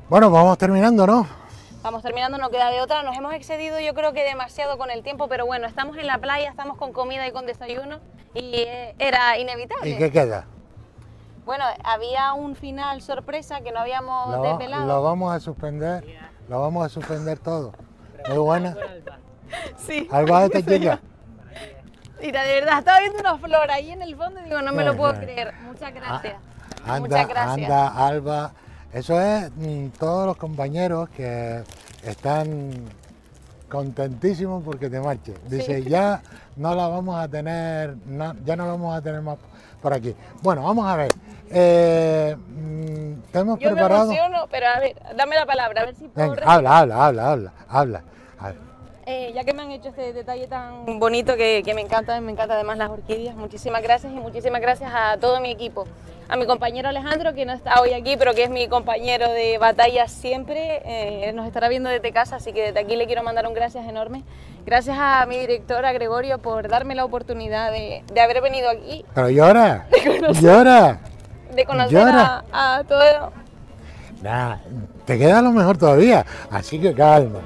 Bueno, vamos terminando, ¿no? Vamos terminando, no queda de otra. Nos hemos excedido yo creo que demasiado con el tiempo, pero bueno, estamos en la playa, estamos con comida y con desayuno y era inevitable. ¿Y qué queda? Bueno, había un final sorpresa que no habíamos desvelado. Lo vamos a suspender, todo. Muy buena. Sí. Alba de tequila. Mira, de verdad, estaba viendo una flor ahí en el fondo y digo, no me lo puedo creer. Muchas gracias. Muchas gracias. Anda, Alba. Eso es todos los compañeros que están contentísimos porque te marches. Dice, sí. Ya no la vamos a tener, ya no la vamos a tener más por aquí. Bueno, vamos a ver. Te hemos preparado. Me emociono, pero a ver, dame la palabra, a ver si puedo. Venga, habla. Ya que me han hecho este detalle tan bonito que me encanta además las orquídeas, muchísimas gracias y muchísimas gracias a todo mi equipo. A mi compañero Alejandro, que no está hoy aquí, pero que es mi compañero de batalla siempre, nos estará viendo desde casa, así que desde aquí le quiero mandar un gracias enorme. Gracias a mi director, a Gregorio, por darme la oportunidad de haber venido aquí. Pero llora, de conocer a todo. Nah, te queda lo mejor todavía, así que calma.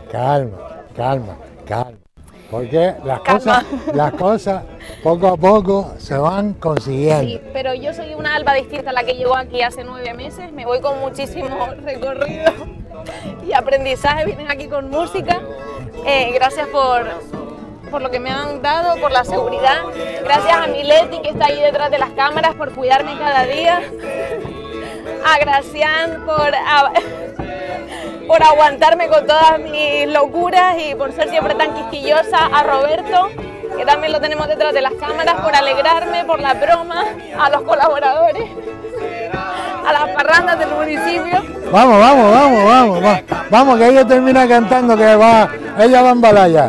Porque las cosas poco a poco se van consiguiendo. Sí, pero yo soy una Alba distinta a la que llegó aquí hace 9 meses. Me voy con muchísimo recorrido y aprendizaje. Vienen aquí con música. Gracias por lo que me han dado, por la seguridad. Gracias a Mileti, que está ahí detrás de las cámaras, por cuidarme cada día. A Gracián por aguantarme con todas mis locuras y por ser siempre tan quisquillosa, a Roberto, que también lo tenemos detrás de las cámaras, por alegrarme, por las bromas, a los colaboradores, a las parrandas del municipio. Vamos, que ella termina cantando, que ella va en balaya.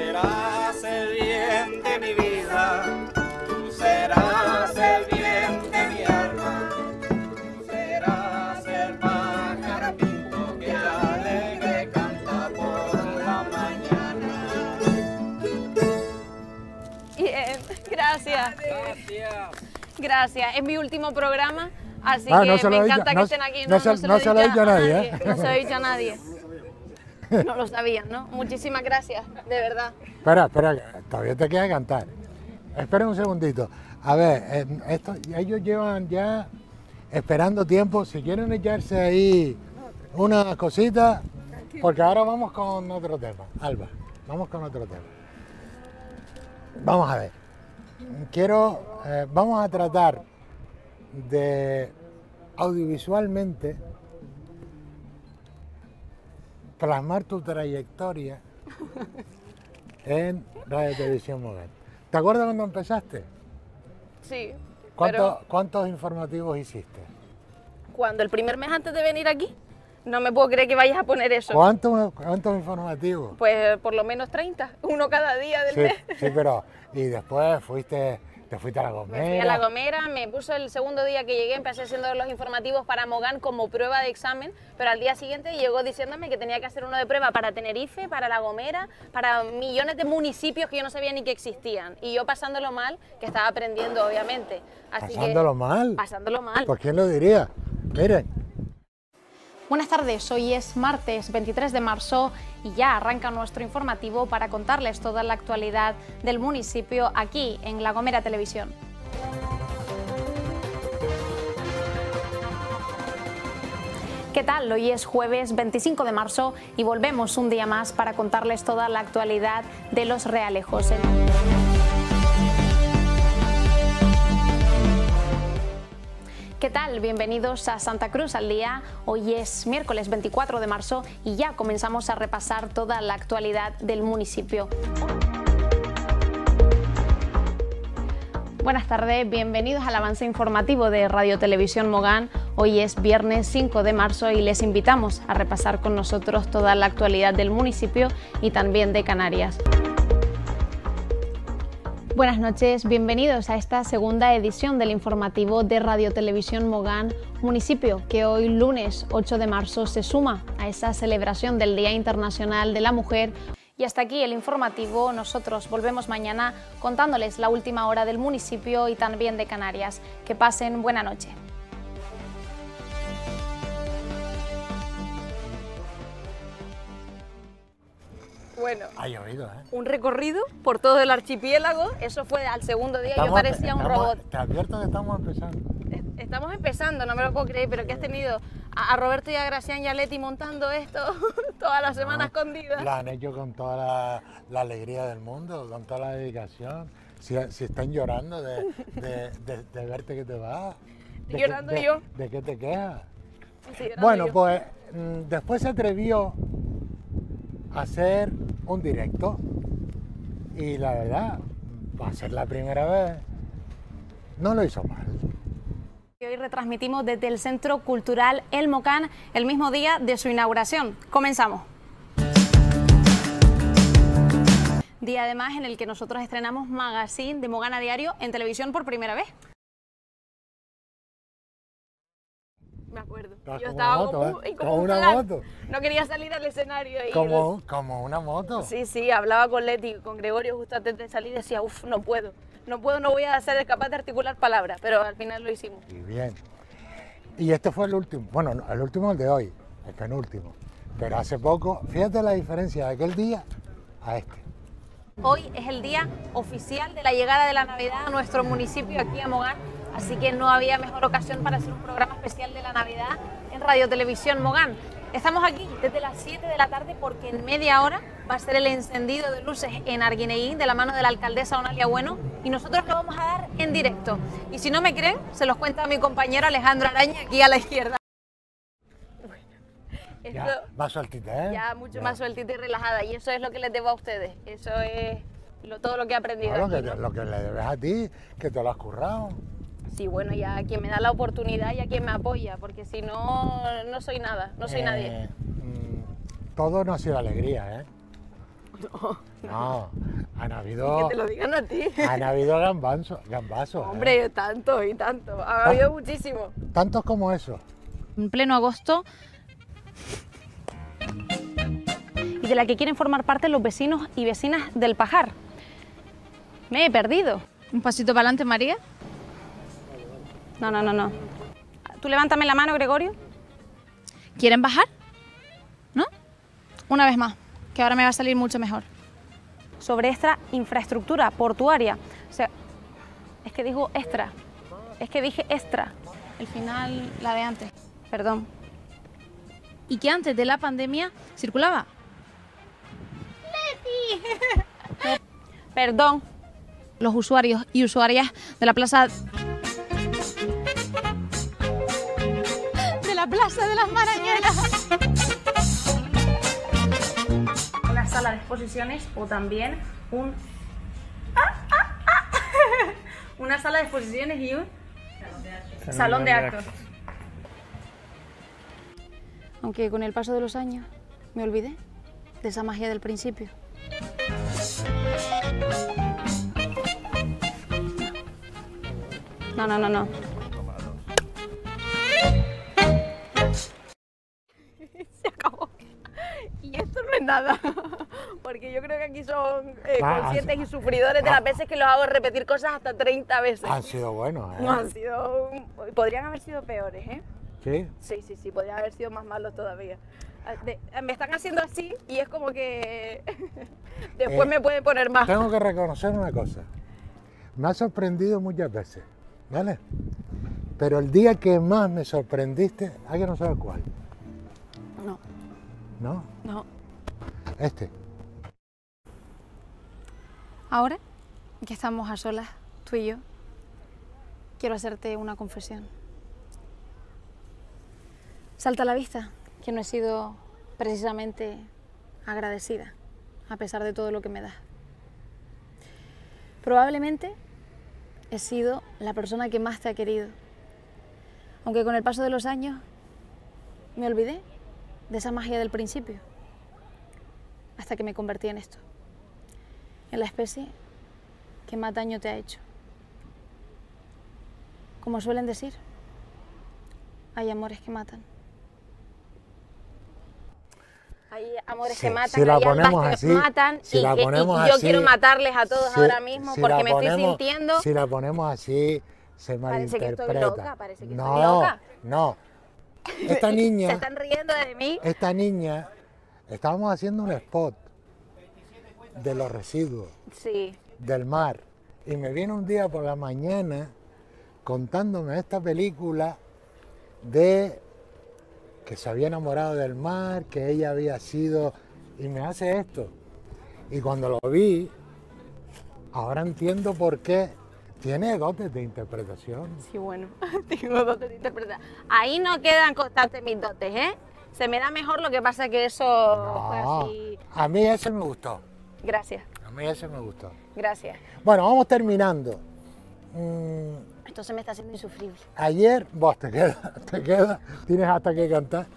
Gracias, es mi último programa, así que me encanta que estén aquí. No se lo he dicho a nadie. No se lo he dicho a nadie. No lo sabían, ¿no? Muchísimas gracias, de verdad. Espera, todavía te queda cantar. Espera un segundito. A ver, ellos llevan ya esperando tiempo. Si quieren echarse ahí unas cositas, porque ahora vamos con otro tema. Alba, vamos con otro tema. Vamos a ver. Vamos a tratar de audiovisualmente plasmar tu trayectoria en Radio Televisión Mogán. ¿Te acuerdas cuando empezaste? Sí. ¿Cuántos informativos hiciste? ¿Cuándo? ¿El primer mes antes de venir aquí? No me puedo creer que vayas a poner eso. ¿Cuántos informativos? Pues por lo menos 30, uno cada día del mes. Sí, pero y después te fuiste a La Gomera. Me fui a La Gomera, me puso el segundo día que llegué, empecé haciendo los informativos para Mogán como prueba de examen, pero al día siguiente llegó diciéndome que tenía que hacer uno de prueba para Tenerife, para La Gomera, para millones de municipios que yo no sabía ni que existían. Y yo pasándolo mal, que estaba aprendiendo obviamente. ¿Pasándolo mal? Pasándolo mal. ¿Por quién lo diría? Miren. Buenas tardes, hoy es martes 23 de marzo y ya arranca nuestro informativo para contarles toda la actualidad del municipio aquí en La Gomera Televisión. ¿Qué tal? Hoy es jueves 25 de marzo y volvemos un día más para contarles toda la actualidad de Los Realejos. ¿Qué tal? Bienvenidos a Santa Cruz al Día. Hoy es miércoles 24 de marzo y ya comenzamos a repasar toda la actualidad del municipio. Buenas tardes, bienvenidos al avance informativo de Radio Televisión Mogán. Hoy es viernes 5 de marzo y les invitamos a repasar con nosotros toda la actualidad del municipio y también de Canarias. Buenas noches, bienvenidos a esta segunda edición del informativo de Radio Televisión Mogán, municipio que hoy lunes 8 de marzo se suma a esa celebración del Día Internacional de la Mujer. Y hasta aquí el informativo, nosotros volvemos mañana contándoles la última hora del municipio y también de Canarias. Que pasen buena noche. bueno. Ha llovido, ¿eh? Un recorrido por todo el archipiélago, eso fue al segundo día, yo parecía un robot. Te advierto que estamos empezando. Estamos empezando, no me lo puedo creer, pero que has tenido a Roberto y a Gracián y a Leti montando esto toda la semana escondidas. Lo han hecho con toda la alegría del mundo, con toda la dedicación. Si están llorando de verte que te vas. Estoy llorando yo. ¿De qué te quejas? Sí, Bueno, pues después se atrevió a hacer un directo y la verdad, va a ser la primera vez, no lo hizo mal. Hoy retransmitimos desde el Centro Cultural El Mocán el mismo día de su inauguración. Comenzamos. Día además en el que nosotros estrenamos Magazine de Mogán a Diario en televisión por primera vez. Me acuerdo. Yo estaba como una moto. No quería salir al escenario. Como una moto. Sí, hablaba con Leti, con Gregorio justo antes de salir y decía, uff, no puedo, no voy a ser capaz de articular palabras, pero al final lo hicimos. Y bien. Y este fue el último, bueno, el último el de hoy, el penúltimo. Pero hace poco, fíjate la diferencia de aquel día a este. Hoy es el día oficial de la llegada de la Navidad a nuestro municipio aquí a Mogán, así que no había mejor ocasión para hacer un programa especial de la Navidad en Radio Televisión Mogán. Estamos aquí desde las 7 de la tarde porque en media hora va a ser el encendido de luces en Arguineguín de la mano de la alcaldesa Onalia Bueno y nosotros lo vamos a dar en directo. Y si no me creen, se los cuenta mi compañero Alejandro Araña aquí a la izquierda. Esto, ya, más sueltita, ¿eh? Ya, mucho más sueltita y relajada. Y eso es lo que les debo a ustedes. Eso es todo lo que he aprendido. Claro, aquí, ¿no? Lo que le debes a ti, que te lo has currado. Sí, bueno, y a quien me da la oportunidad y a quien me apoya, porque si no, no soy nada, no soy nadie. Todo no ha sido alegría, ¿eh? No. Han habido... Que te lo digan a ti. Han habido gambazos. Hombre, tanto y tanto. Ha habido muchísimo. Tantos como eso. En pleno agosto. Y de la que quieren formar parte los vecinos y vecinas del Pajar. Me he perdido. Un pasito para adelante, María. No. Tú levántame la mano, Gregorio. ¿Quieren bajar? ¿No? Una vez más, que ahora me va a salir mucho mejor. Sobre esta infraestructura portuaria. O sea, es que digo extra. Es que dije extra. El final, la de antes. Perdón. ¿Y que antes de la pandemia circulaba? ¡Leti! Perdón. Los usuarios y usuarias de la Plaza de las Marañeras. Una sala de exposiciones o también una sala de exposiciones y un salón de actos. Aunque con el paso de los años me olvidé de esa magia del principio. No. Se acabó. Y esto no es nada. Porque yo creo que aquí son conscientes y sufridores de las veces que los hago repetir cosas hasta 30 veces. Han sido buenos, ¿eh? No han sido... Podrían haber sido peores, ¿eh? ¿Sí? Sí, podrían haber sido más malos todavía. Me están haciendo así y es como que después me pueden poner más. Tengo que reconocer una cosa. Me ha sorprendido muchas veces, ¿vale? Pero el día que más me sorprendiste, hay que no sabes cuál. No. ¿No? No. Este. Ahora que estamos a solas, tú y yo, quiero hacerte una confesión. Salta a la vista que no he sido precisamente agradecida, a pesar de todo lo que me das. Probablemente he sido la persona que más te ha querido, aunque con el paso de los años me olvidé de esa magia del principio, hasta que me convertí en esto, en la especie que más daño te ha hecho. Como suelen decir, hay amores que matan. Hay amores que matan, hay almas que matan y yo quiero matarles a todos ahora mismo porque me estoy sintiendo... Si la ponemos así, se malinterpreta. Parece que estoy loca, parece que estoy loca. No. Esta niña... Se están riendo de mí. Esta niña, estábamos haciendo un spot de los residuos Sí. del mar. Y me viene un día por la mañana contándome esta película de que se había enamorado del mar, que ella había sido... Y me hace esto. Y cuando lo vi, ahora entiendo por qué. Tiene dotes de interpretación. Sí, bueno, tengo dotes de interpretación. Ahí no quedan constantes mis dotes, ¿eh? Se me da mejor, lo que pasa que eso fue así. A mí ese me gustó. Gracias. A mí ese me gustó. Gracias. Bueno, vamos terminando. Esto se me está haciendo insufrible. Ayer, vos te queda, tienes hasta que cantar.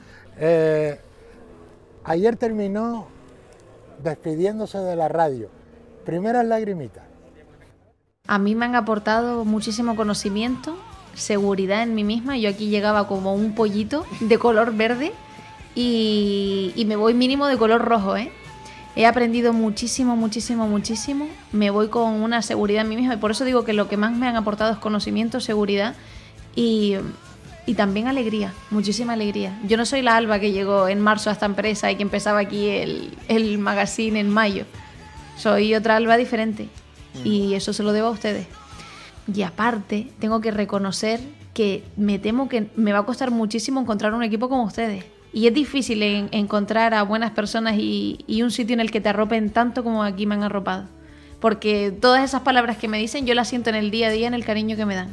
Ayer terminó despidiéndose de la radio. Primeras lagrimitas. A mí me han aportado muchísimo conocimiento, seguridad en mí misma. Yo aquí llegaba como un pollito de color verde y me voy mínimo de color rojo, ¿eh? He aprendido muchísimo, muchísimo, muchísimo. Me voy con una seguridad en mí misma y por eso digo que lo que más me han aportado es conocimiento, seguridad y también alegría, muchísima alegría. Yo no soy la Alba que llegó en marzo a esta empresa y que empezaba aquí el magazine en mayo. Soy otra Alba diferente. Y eso se lo debo a ustedes. Y aparte, tengo que reconocer que me temo que me va a costar muchísimo encontrar un equipo como ustedes. Y es difícil encontrar a buenas personas y un sitio en el que te arropen tanto como aquí me han arropado. Porque todas esas palabras que me dicen, yo las siento en el día a día, en el cariño que me dan.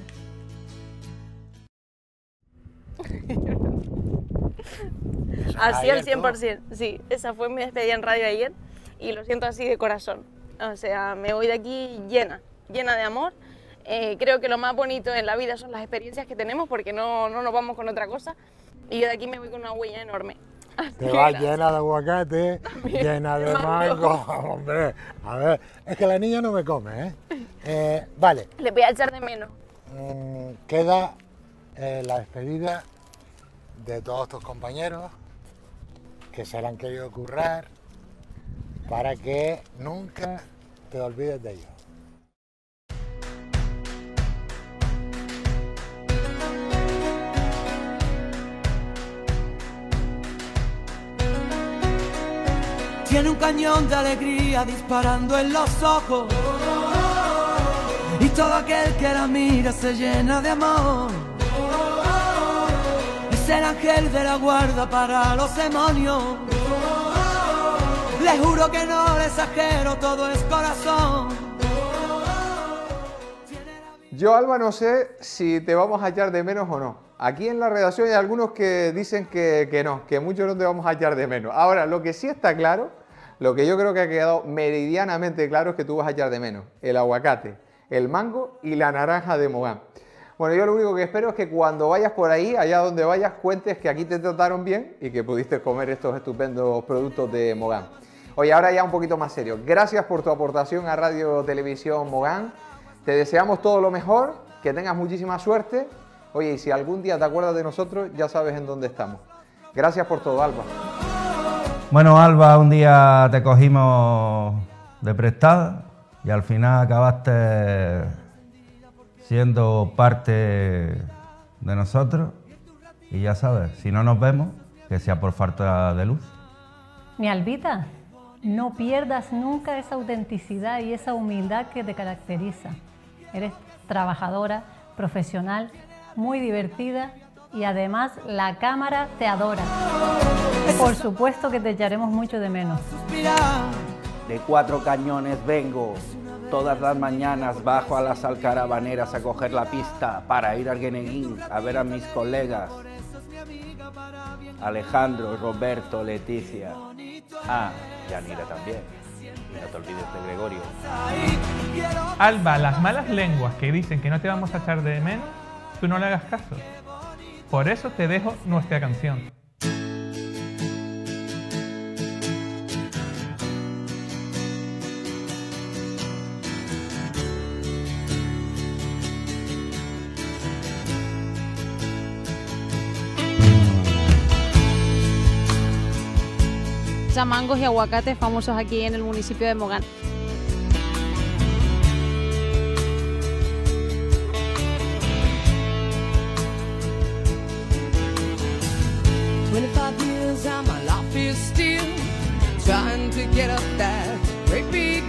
Así al 100%. Sí, esa fue mi despedida en radio ayer y lo siento así de corazón. O sea, me voy de aquí llena de amor. Creo que lo más bonito en la vida son las experiencias que tenemos porque no nos vamos con otra cosa. Y yo de aquí me voy con una huella enorme. Te vas llena de aguacate, llena de mango. Hombre, a ver, es que la niña no me come, ¿eh? Vale. Le voy a echar de menos. Queda la despedida de todos tus compañeros que se la han querido currar para que nunca te olvides de ellos. Tiene un cañón de alegría disparando en los ojos y todo aquel que la mira se llena de amor. Es el ángel de la guarda para los demonios. Le juro que no le exagero, todo es corazón. Yo, Alba, no sé si te vamos a echar de menos o no. Aquí en la redacción hay algunos que dicen que no, que muchos no te vamos a echar de menos. Ahora, lo que sí está claro, lo que yo creo que ha quedado meridianamente claro es que tú vas a echar de menos el aguacate, el mango y la naranja de Mogán. Bueno, yo lo único que espero es que cuando vayas por ahí, allá donde vayas, cuentes que aquí te trataron bien y que pudiste comer estos estupendos productos de Mogán. Oye, ahora ya un poquito más serio. Gracias por tu aportación a Radio Televisión Mogán. Te deseamos todo lo mejor, que tengas muchísima suerte. Oye, y si algún día te acuerdas de nosotros, ya sabes en dónde estamos. Gracias por todo, Alba. Bueno, Alba, un día te cogimos de prestada y al final acabaste siendo parte de nosotros. Y ya sabes, si no nos vemos, que sea por falta de luz. Mi Albita, no pierdas nunca esa autenticidad y esa humildad que te caracteriza. Eres trabajadora, profesional, muy divertida y además la cámara te adora. Por supuesto que te echaremos mucho de menos. De Cuatro Cañones vengo. Todas las mañanas bajo a las Alcaravaneras a coger la pista para ir a Arguineguín a ver a mis colegas. Alejandro, Roberto, Leticia. Ah, Yanira también. Y no te olvides de Gregorio. Alba, las malas lenguas que dicen que no te vamos a echar de menos, tú no le hagas caso. Por eso te dejo nuestra canción. Mangos y aguacates famosos aquí en el municipio de Mogán. Years and my life is still trying to get up that great big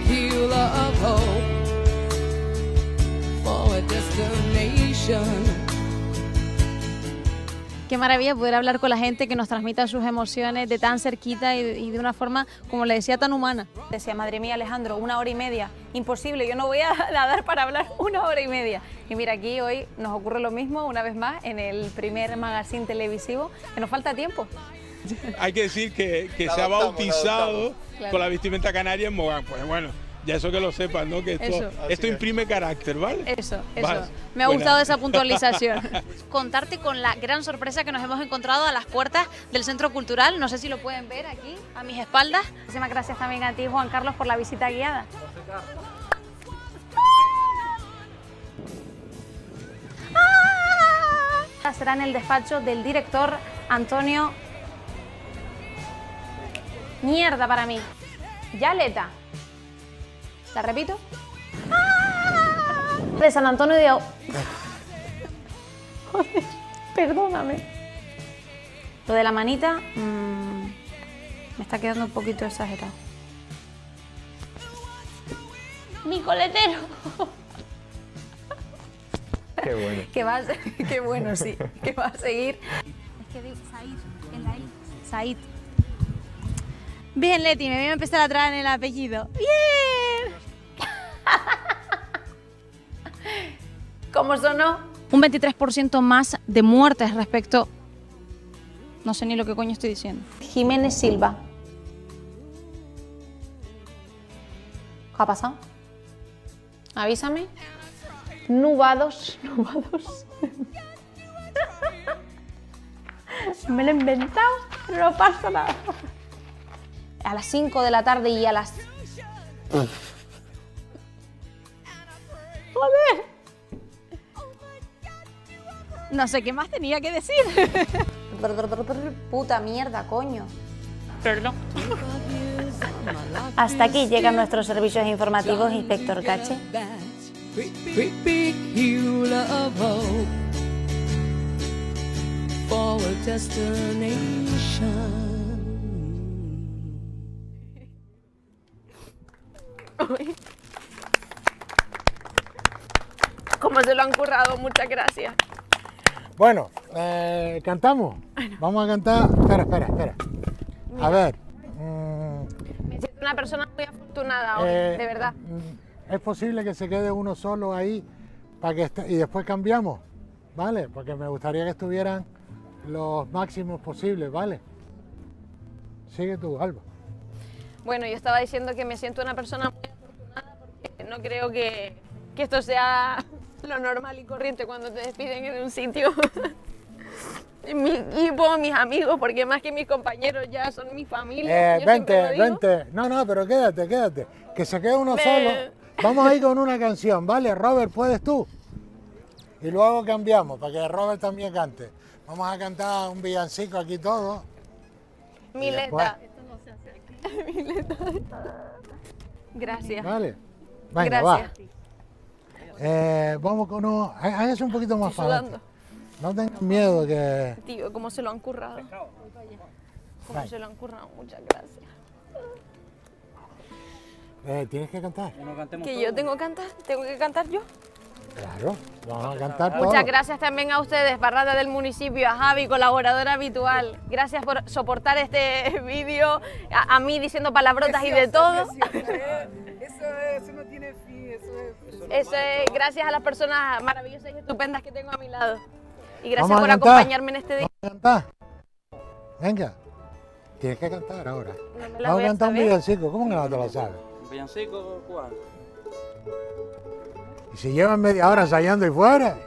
Qué maravilla poder hablar con la gente que nos transmita sus emociones de tan cerquita y de una forma, como le decía, tan humana. Decía, madre mía, Alejandro, 1 hora y media, imposible, yo no voy a dar para hablar 1 hora y media. Y mira, aquí hoy nos ocurre lo mismo, una vez más, en el primer magazine televisivo, que nos falta tiempo. Hay que decir que se ha bautizado con la vestimenta canaria en Mogán. Pues bueno, ya eso que lo sepan, ¿no? Que esto imprime carácter, ¿vale? Eso. Vale. Me ha gustado esa puntualización. Contarte con la gran sorpresa que nos hemos encontrado a las puertas del Centro Cultural. No sé si lo pueden ver aquí, a mis espaldas. Muchísimas gracias también a ti, Juan Carlos, por la visita guiada. Será en el despacho del director Antonio... Mierda para mí. Yaleta. ¿La repito? De San Antonio de... Joder, perdóname. Lo de la manita me está quedando un poquito exagerado. Mi coletero. Qué bueno. Qué bueno, sí. Que va a seguir. Es que digo Said, en la I. Said. Bien, Leti, me voy a empezar a traer en el apellido. ¡Bien! ¿Cómo sonó? Un 23% más de muertes respecto... No sé ni lo que coño estoy diciendo. Jiménez Silva. ¿Qué ha pasado? Avísame. Nubados. Me lo he inventado, pero no pasa nada. A las 5 de la tarde y a las... ¡Joder! No sé qué más tenía que decir. Puta mierda, coño. Perdón. Hasta aquí llegan nuestros servicios informativos, Inspector Cache. ¿Cómo se lo han currado? Muchas gracias. Bueno, cantamos. Vamos a cantar. Espera. A ver. Me siento una persona muy afortunada hoy, de verdad. Es posible que se quede uno solo ahí para que y después cambiamos, ¿vale? Porque me gustaría que estuvieran los máximos posibles, ¿vale? Sigue tú, Alba. Bueno, yo estaba diciendo que me siento una persona muy afortunada porque no creo que esto sea lo normal y corriente cuando te despiden en un sitio. Mi equipo, mis amigos, porque más que mis compañeros ya son mi familia. Vente. No, pero quédate. Que se quede uno solo. Vamos a ir con una canción, ¿vale? Robert, ¿puedes tú? Y luego cambiamos, para que Robert también cante. Vamos a cantar un villancico aquí todos. Mileta. Esto no se hace aquí. Mileta. Gracias. Vale. Venga, gracias. Va. Vamos con uno. Hágase un poquito más fácil. No tengan miedo que... Tío, ¿cómo se lo han currado? ¿Cómo se lo han currado? Muchas gracias. ¿Tienes que cantar? ¿Que yo tengo que cantar yo? Claro, vamos a cantar Muchas todos. gracias también a ustedes, Parranda del municipio, a Javi, colaboradora habitual. Gracias por soportar este vídeo, a mí diciendo palabrotas y de todo. Eso no tiene fin, Eso es gracias a las personas maravillosas y estupendas que tengo a mi lado. Y gracias Vamos a por cantar. acompañarme en este día. Vamos a cantar. Venga, tienes que cantar ahora. No me la Vamos voy a a cantar un saber. villancico, ¿cómo que no te lo sabes? ¿Un villancico cuál? Y si llevan media hora ensayando y fuera.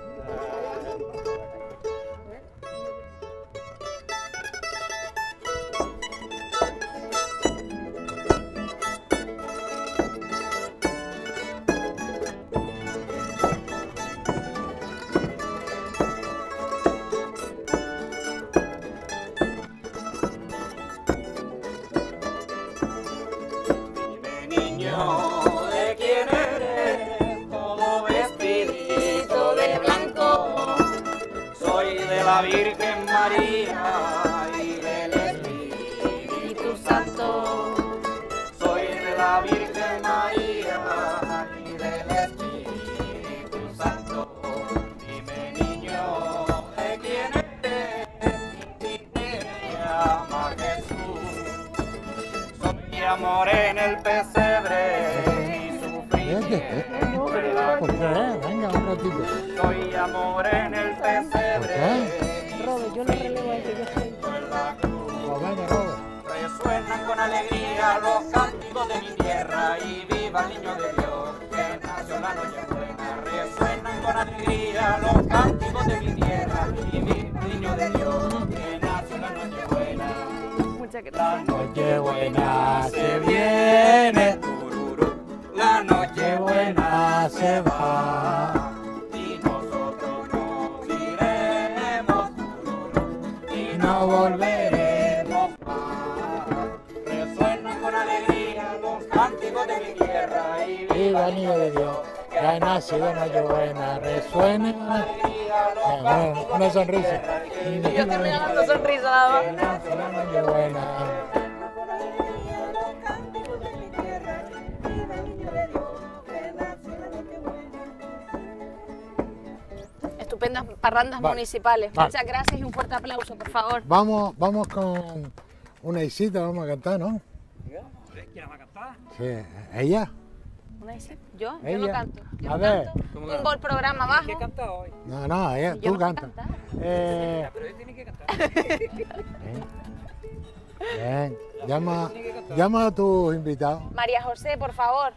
¿De quién eres? Todo vestidito de blanco. Soy de la Virgen María y del Espíritu Santo. Soy de la Virgen María y del Espíritu Santo. bonito. Soy amor en el pesebre. Robert, yo lo relevo a que yo estoy. Resuenan con alegría los cánticos de mi tierra y viva el niño de Dios que nació la noche buena. Resuenan con alegría los cánticos de mi tierra y viva el niño de Dios que nació la noche buena. Muchas gracias. La noche buena se viene, tururú. La noche buena se va y nosotros nos iremos, tururú, y no volveremos más. Resuenan con alegría los cánticos de mi tierra y Viva el niño de Dios, que ha nacido Nochebuena, resuene una sonrisa. Yo estoy regalando sonrisa nada más. Nochebuena. Estupendas parrandas Vale. municipales. Vale. Muchas gracias y un fuerte aplauso, por favor. Vamos con una isita, vamos a cantar, ¿no? ¿Quién va a cantar? Sí, ella. Una isita. Yo Ella. no canto. Yo A no ver. canto. Tumbo el programa abajo. ¿Qué canta hoy? No, ella, Yo tú no sé cantas. cantar. Pero él tiene que cantar. Bien. Llama a tus invitados. María José, por favor.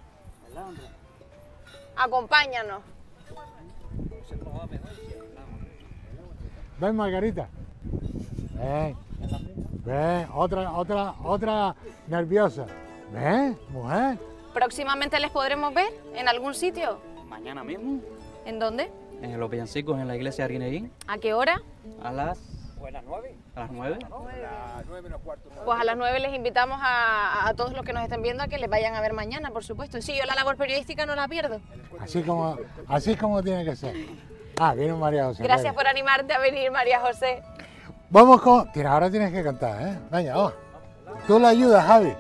Acompáñanos. Ven, Margarita. Ven. Ven, otra nerviosa. Ven, mujer. Próximamente les podremos ver en algún sitio. Mañana mismo, ¿En dónde? en los villancicos en la iglesia de Arguineguín, ¿A qué hora? a las Buenas 9. A las 9. Pues a las 9 les invitamos a todos los que nos estén viendo a que les vayan a ver mañana, por supuesto. Sí, yo la labor periodística no la pierdo. Así como tiene que ser. Ah, viene María José. Gracias venga. por animarte a venir, María José. Vamos con... Tira, ahora tienes que cantar, ¿eh? Venga, vamos. Tú la ayudas, Javi.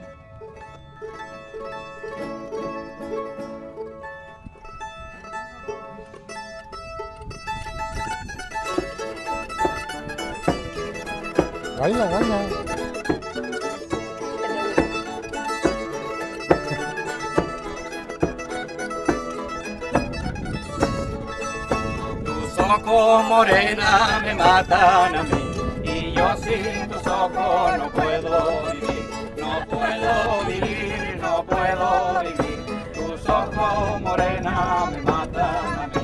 Baila, baila. Tus ojos morena me matan a mí y yo sin tus ojos no puedo vivir, no puedo vivir, no puedo vivir. Tus ojos morena me matan a mí.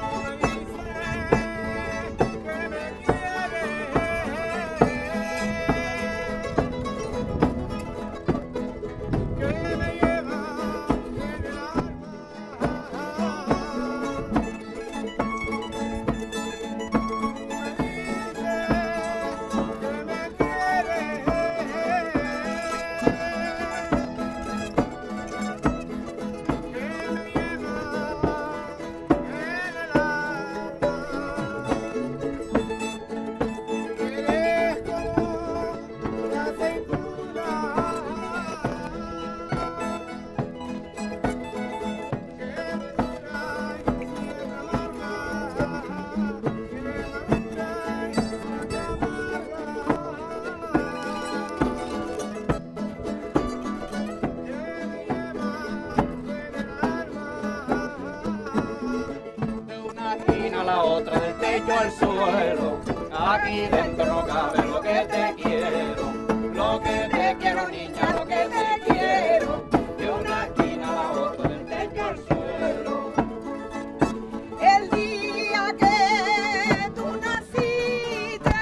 Al suelo, aquí dentro no cabe lo que te quiero, niña, lo que te quiero, de una esquina a la otra, del techo al suelo. El día que tú naciste,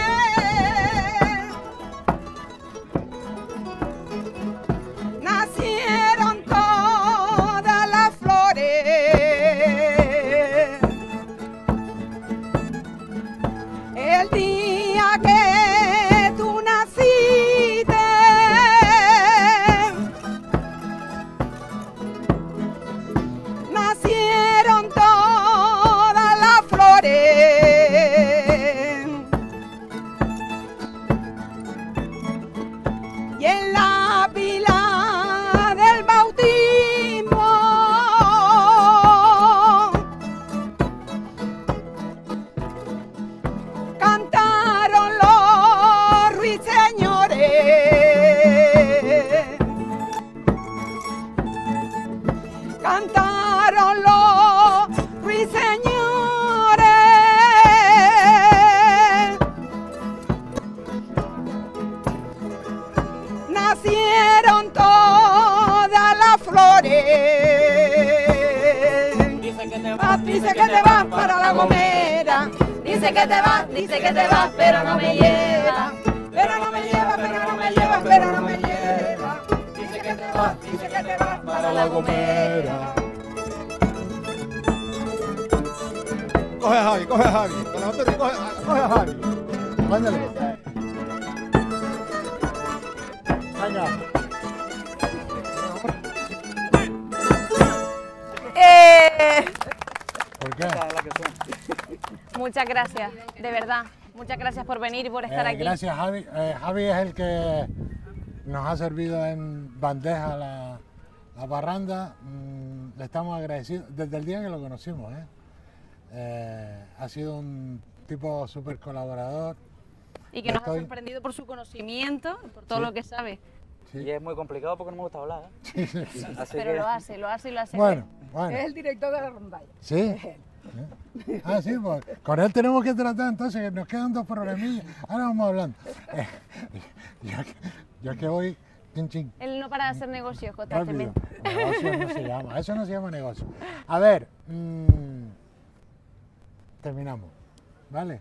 nacieron todas las flores. El día que tú naciste, dice que te vas, pero no me lleva. Pero no me lleva, pero no me lleva, pero no me lleva. Dice que te vas para La Gomera. Coge a Javi, coge a Javi. Con la otra, coge a Javi. Mándale. Venga. ¿Por qué? Muchas gracias, de verdad. Muchas gracias por venir y por estar aquí. Gracias, Javi. Javi es el que nos ha servido en bandeja la parranda. Le estamos agradecidos desde el día que lo conocimos. Ha sido un tipo súper colaborador. Y que nos ha sorprendido por su conocimiento, por todo lo que sabe. Sí. Y es muy complicado porque no me gusta hablar. Sí. Pero lo hace y lo hace bueno. Es el director de la rondalla. Sí. Ah, sí, pues con él tenemos que tratar, entonces que nos quedan 2 problemillas. Ahora vamos hablando. Yo que voy, chin. Él no para de hacer negocios constantemente. Negocio no se llama, eso no se llama negocio. A ver, terminamos, ¿vale?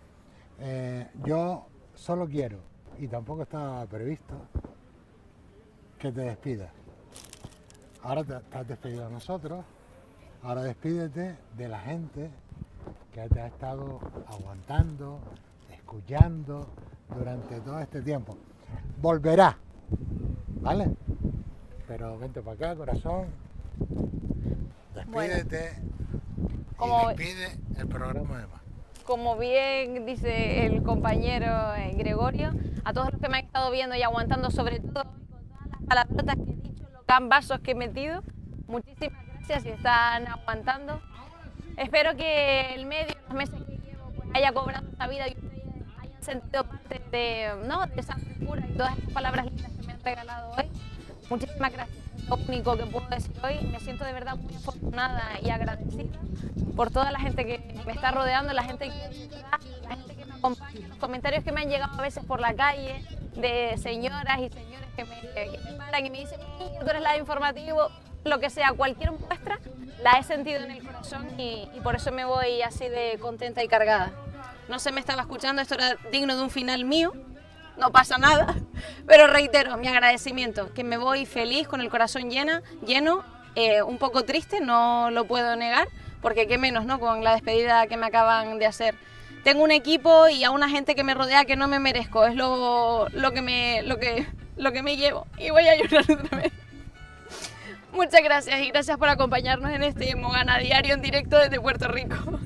Yo solo quiero, y tampoco estaba previsto, que te despidas. Ahora te has despedido de nosotros. Ahora despídete de la gente que te ha estado aguantando, escuchando durante todo este tiempo. Volverá, ¿vale? Pero vente para acá, corazón. Despídete y despide el programa de más. Como bien dice el compañero Gregorio, a todos los que me han estado viendo y aguantando, sobre todo con todas las palabrotas que he dicho, los gambazos que he metido, muchísimas gracias y están aguantando. Espero que el medio, los meses que llevo, pues haya cobrado esta vida y ustedes hayan sentido parte de esa frescura y todas estas palabras lindas que me han regalado hoy. Muchísimas gracias. Es lo único que puedo decir hoy. Me siento de verdad muy afortunada y agradecida por toda la gente que me está rodeando, la gente que me acompaña, los comentarios que me han llegado a veces por la calle de señoras y señores que me paran y me dicen: tú eres la de informativo. Lo que sea, cualquier muestra la he sentido en el corazón y por eso me voy así de contenta y cargada. No se me estaba escuchando, esto era digno de un final mío, no pasa nada, pero reitero mi agradecimiento, que me voy feliz, con el corazón lleno, un poco triste, no lo puedo negar, porque qué menos, ¿no?, con la despedida que me acaban de hacer. Tengo un equipo y a una gente que me rodea que no me merezco, es lo que me llevo, y voy a llorar otra vez. Muchas gracias y gracias por acompañarnos en este Mogana Diario en directo desde Puerto Rico.